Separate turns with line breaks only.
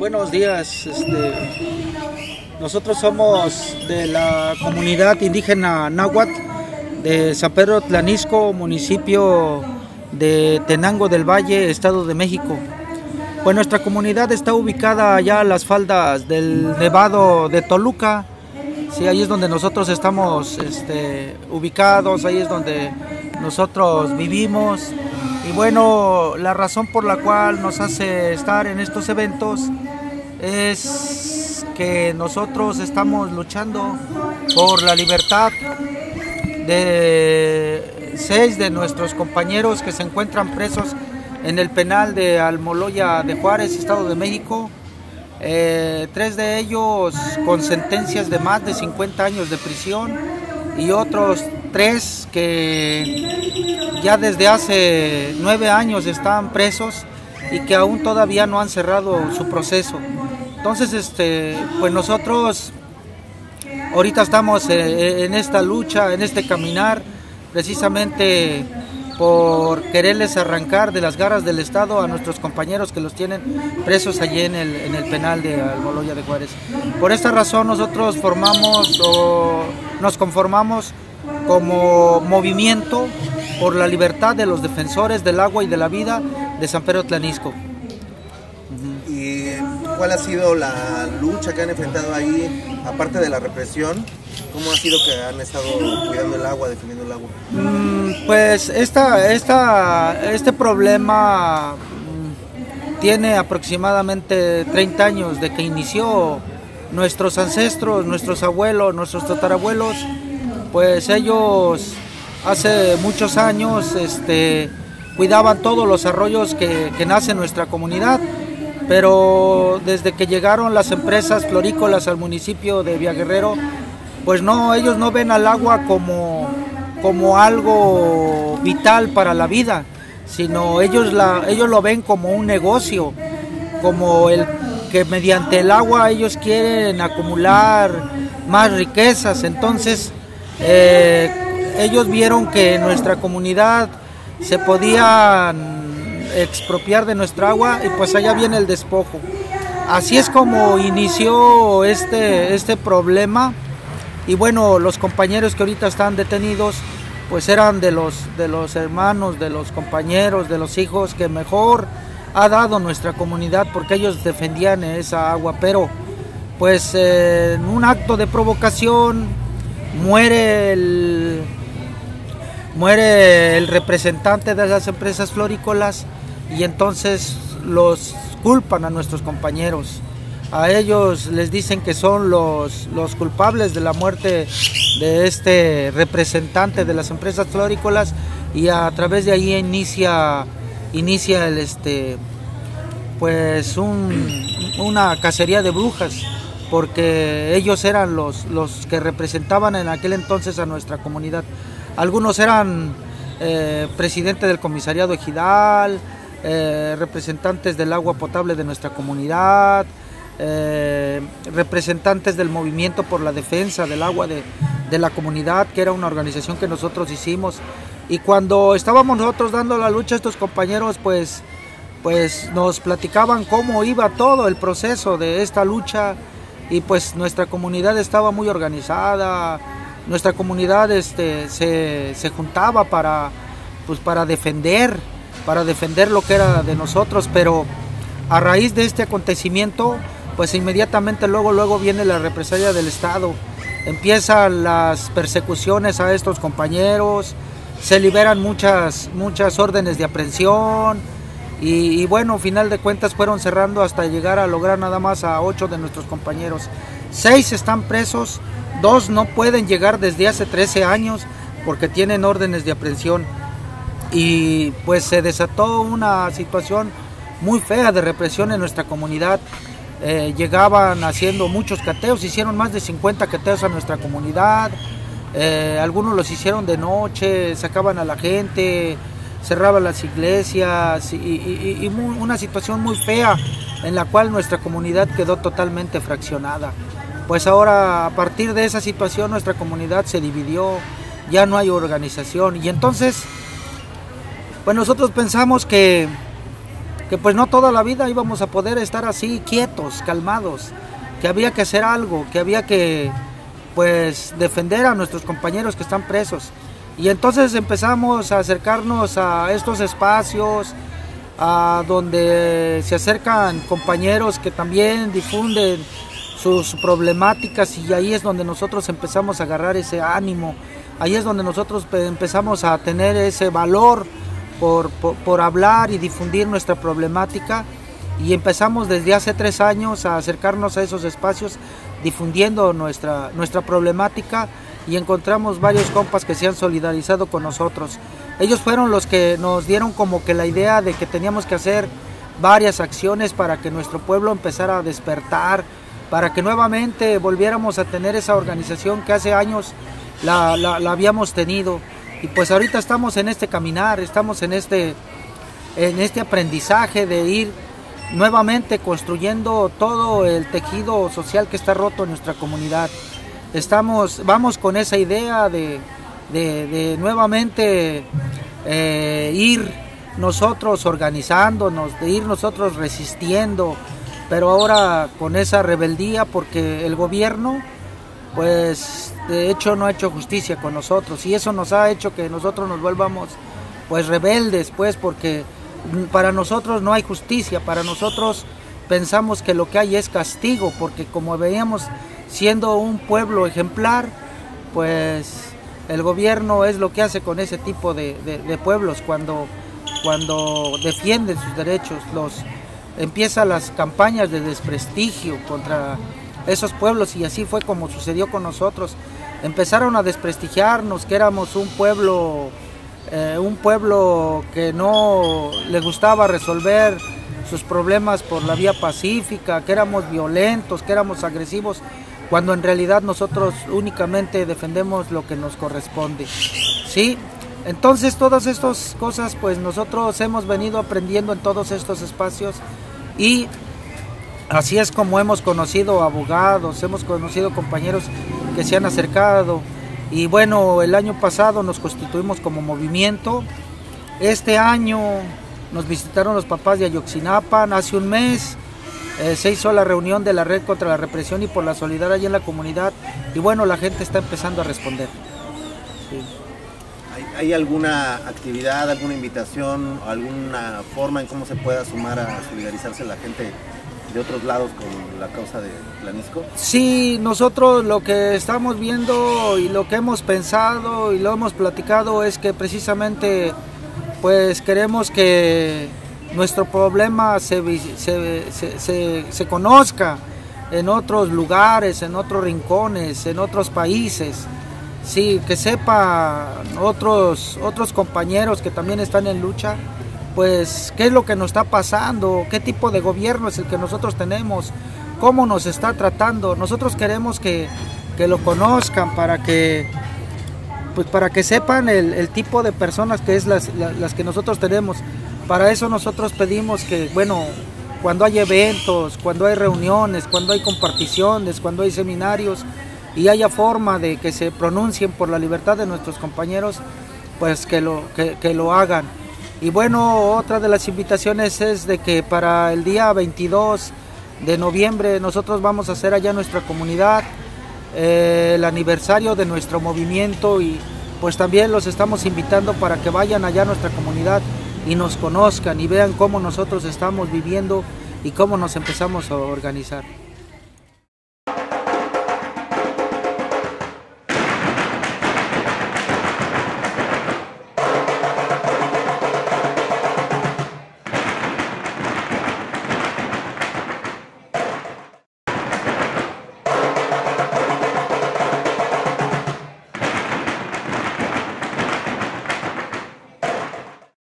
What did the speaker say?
Buenos días. Nosotros somos de la comunidad indígena náhuatl de San Pedro Tlanisco, municipio de Tenango del Valle, Estado de México. Pues nuestra comunidad está ubicada allá a las faldas del Nevado de Toluca. Sí, ahí es donde nosotros estamos ubicados, ahí es donde nosotros vivimos. Y bueno, la razón por la cual nos hace estar en estos eventos es que nosotros estamos luchando por la libertad de 6 de nuestros compañeros que se encuentran presos en el penal de Almoloya de Juárez, Estado de México. 3 de ellos con sentencias de más de 50 años de prisión y otros 3 que ya desde hace 9 años están presos y que aún todavía no han cerrado su proceso. Entonces, pues nosotros ahorita estamos en esta lucha, en este caminar, precisamente por quererles arrancar de las garras del Estado a nuestros compañeros que los tienen presos allí en el penal de Almoloya de Juárez. Por esta razón nosotros nos conformamos como movimiento por la libertad de los defensores del agua y de la vida de San Pedro Tlanisco.
¿Y cuál ha sido la lucha que han enfrentado ahí, aparte de la represión? ¿Cómo ha sido que han estado cuidando el agua, defendiendo el agua?
Pues este problema tiene aproximadamente 30 años de que inició. Nuestros ancestros, nuestros abuelos, nuestros tatarabuelos, pues ellos hace muchos años cuidaban todos los arroyos que nacen en nuestra comunidad, pero desde que llegaron las empresas florícolas al municipio de Villaguerrero, pues no, ellos no ven al agua como algo vital para la vida, sino ellos lo ven como un negocio, como el que mediante el agua ellos quieren acumular más riquezas. Entonces ellos vieron que en nuestra comunidad se podían expropiar de nuestra agua y pues allá viene el despojo. Así es como inició este problema. Y bueno, los compañeros que ahorita están detenidos pues eran de los hermanos, de los compañeros, de los hijos que mejor ha dado nuestra comunidad, porque ellos defendían esa agua, pero pues en un acto de provocación muere el representante de las empresas florícolas y entonces los culpan a nuestros compañeros. A ellos les dicen que son los culpables de la muerte de este representante de las empresas florícolas y a través de ahí inicia pues una cacería de brujas, porque ellos eran los que representaban en aquel entonces a nuestra comunidad. Algunos eran presidente del comisariado ejidal, representantes del agua potable de nuestra comunidad, representantes del movimiento por la defensa del agua de la comunidad, que era una organización que nosotros hicimos. Y cuando estábamos nosotros dando la lucha, estos compañeros pues nos platicaban cómo iba todo el proceso de esta lucha, y pues nuestra comunidad estaba muy organizada. Nuestra comunidad se juntaba para defender lo que era de nosotros, pero a raíz de este acontecimiento pues inmediatamente luego viene la represalia del Estado, empiezan las persecuciones a estos compañeros, se liberan muchas órdenes de aprehensión y bueno, final de cuentas fueron cerrando hasta llegar a lograr nada más a 8 de nuestros compañeros. 6 están presos, 2 no pueden llegar desde hace 13 años porque tienen órdenes de aprehensión, y pues se desató una situación muy fea de represión en nuestra comunidad. Llegaban haciendo muchos cateos, hicieron más de 50 cateos a nuestra comunidad. Algunos los hicieron de noche, sacaban a la gente, cerraban las iglesias y una situación muy fea en la cual nuestra comunidad quedó totalmente fraccionada. Pues ahora, a partir de esa situación, nuestra comunidad se dividió, ya no hay organización, y entonces pues nosotros pensamos que que pues no toda la vida íbamos a poder estar así quietos, calmados, que había que hacer algo, que había que pues defender a nuestros compañeros que están presos. Y entonces empezamos a acercarnos a estos espacios, a donde se acercan compañeros que también difunden sus problemáticas, y ahí es donde nosotros empezamos a agarrar ese ánimo, ahí es donde nosotros empezamos a tener ese valor por hablar y difundir nuestra problemática, y empezamos desde hace 3 años a acercarnos a esos espacios difundiendo nuestra problemática, y encontramos varios compas que se han solidarizado con nosotros. Ellos fueron los que nos dieron como que la idea de que teníamos que hacer varias acciones para que nuestro pueblo empezara a despertar, para que nuevamente volviéramos a tener esa organización que hace años la habíamos tenido. Y pues ahorita estamos en este caminar, estamos en este aprendizaje de ir nuevamente construyendo todo el tejido social que está roto en nuestra comunidad. Vamos con esa idea de nuevamente ir nosotros organizándonos, de ir nosotros resistiendo, pero ahora con esa rebeldía, porque el gobierno pues de hecho no ha hecho justicia con nosotros, y eso nos ha hecho que nosotros nos vuelvamos pues rebeldes, pues, porque para nosotros no hay justicia, para nosotros pensamos que lo que hay es castigo, porque como veíamos siendo un pueblo ejemplar, pues el gobierno es lo que hace con ese tipo de pueblos cuando defienden sus derechos, empiezan las campañas de desprestigio contra esos pueblos, y así fue como sucedió con nosotros. Empezaron a desprestigiarnos, que éramos un pueblo que no le gustaba resolver sus problemas por la vía pacífica, que éramos violentos, que éramos agresivos, cuando en realidad nosotros únicamente defendemos lo que nos corresponde, ¿sí? Entonces todas estas cosas pues nosotros hemos venido aprendiendo en todos estos espacios, y así es como hemos conocido abogados, hemos conocido compañeros que se han acercado. Y bueno, el año pasado nos constituimos como movimiento. Este año nos visitaron los papás de Ayoxinapan. Hace un mes se hizo la reunión de la Red contra la Represión y por la Solidaridad allí en la comunidad. Y bueno, la gente está empezando a responder. Sí.
¿Hay alguna actividad, alguna invitación, alguna forma en cómo se pueda sumar a solidarizarse la gente de otros lados con la causa de Tlanisco?
Sí, nosotros lo que estamos viendo y lo que hemos pensado y lo hemos platicado es que precisamente pues queremos que nuestro problema se conozca en otros lugares, en otros rincones, en otros países. Sí, que sepan otros compañeros que también están en lucha, pues qué es lo que nos está pasando, qué tipo de gobierno es el que nosotros tenemos, cómo nos está tratando. Nosotros queremos que lo conozcan para que sepan el tipo de personas que es las que nosotros tenemos. Para eso nosotros pedimos que, bueno, cuando hay eventos, cuando hay reuniones, cuando hay comparticiones, cuando hay seminarios, y haya forma de que se pronuncien por la libertad de nuestros compañeros, pues que lo hagan. Y bueno, otra de las invitaciones es de que para el día 22 de noviembre nosotros vamos a hacer allá en nuestra comunidad el aniversario de nuestro movimiento, y pues también los estamos invitando para que vayan allá a nuestra comunidad y nos conozcan y vean cómo nosotros estamos viviendo y cómo nos empezamos a organizar.